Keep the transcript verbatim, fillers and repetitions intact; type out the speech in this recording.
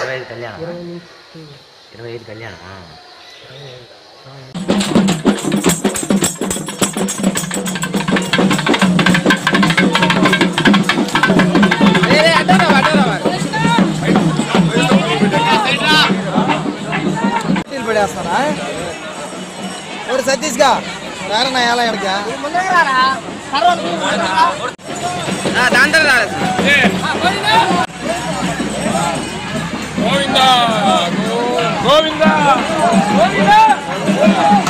ఇరవై ఐదు కళ్యాణం ఇరవై ఐదు కళ్యాణం పడేస్తారా ఒక సతీష్గా రారన్నా ఎలా ఎడక దాంట్లో రాలేదు గోవిందా గోవిందా గోవిందా